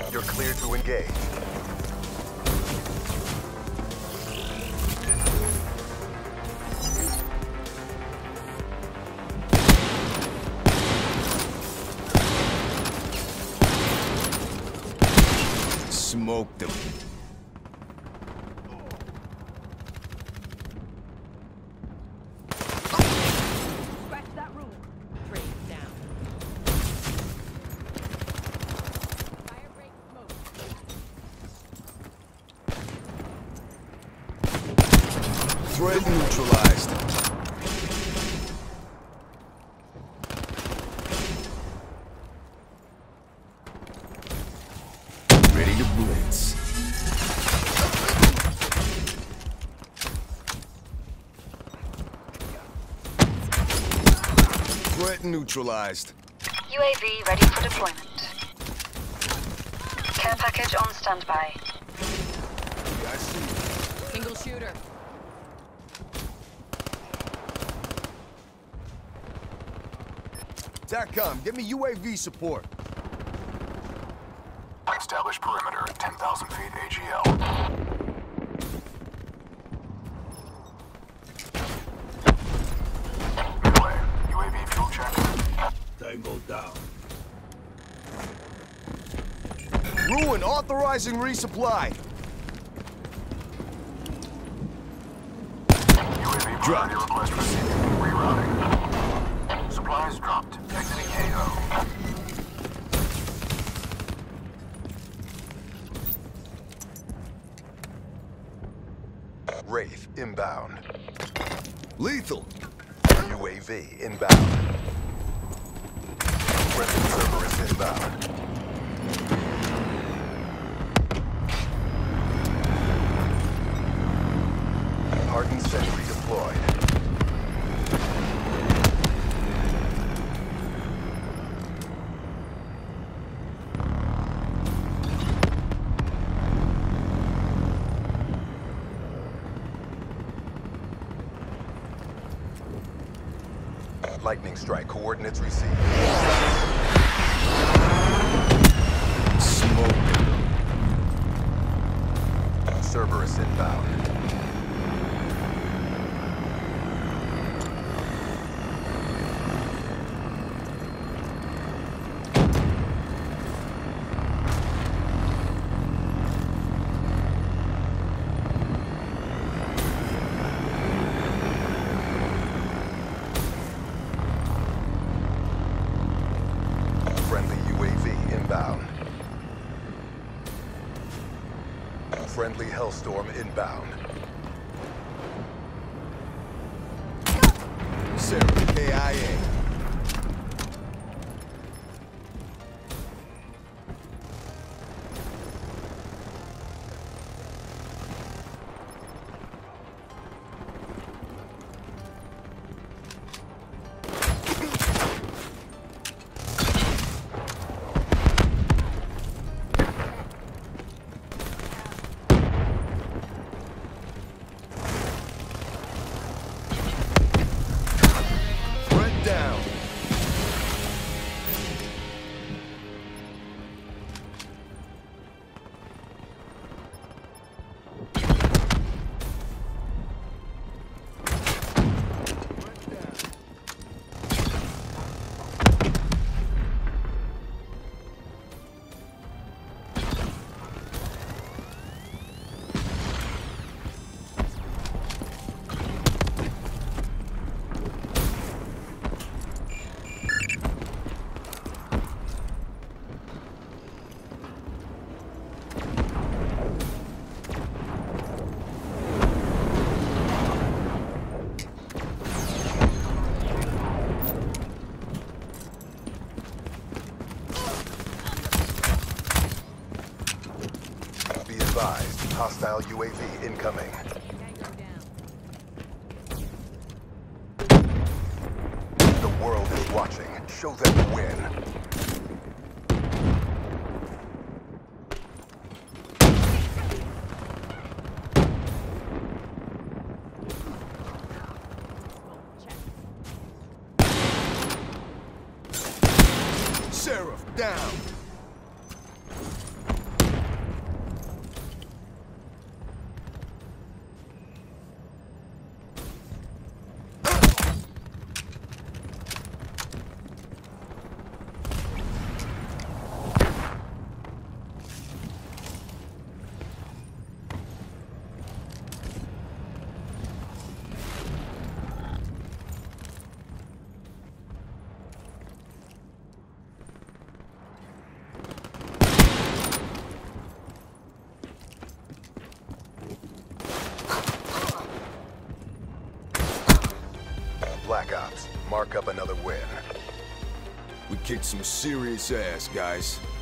You're clear to engage. Smoke them. Scratch that rule. 3 down. Fire break smoke. Threat neutralized. Ready to blitz. Threat neutralized. UAV ready for deployment. Care package on standby. I see you. Single shooter. TACCOM, give me UAV support. Establish perimeter at 10,000 feet AGL. Midway. UAV fuel check. Tango down. Ruin authorizing resupply. UAV Dropped. priority request received. Rerouting. Supplies dropped. Exiting AO. Wraith inbound. Lethal. UAV inbound. Friendly Cerberus inbound. Hardened sentry deployed. Lightning strike coordinates received. Smoke. Cerberus inbound. Friendly UAV inbound. Friendly Hellstorm inbound. Sarah, KIA. Threat down. Be advised, hostile UAV incoming. Tango down. The world is watching. Show them the win. Sheriff down. chalk up another win. We kicked some serious ass, guys.